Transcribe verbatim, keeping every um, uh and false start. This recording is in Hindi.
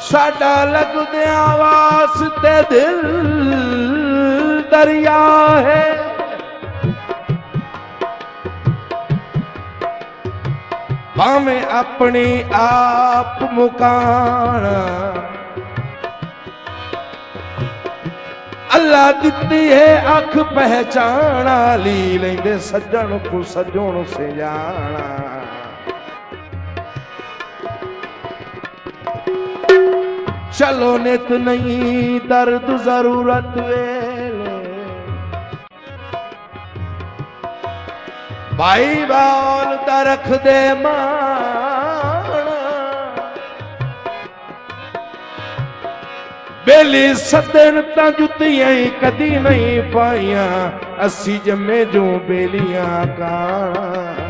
साडा लगदिया वास्ते दिल दरिया है। भावें अपनी आप मुकाना अल्लाह दिती है अख पहचाना ली लेंदे सज्जन को सज्जन से जाना। चलो नित नहीं दर्द जरूरत वेले भाई बाल दा रख दे मान। बेली सदन ता जुतियां कदी नहीं पाइया असी जमे जो बेलियां का।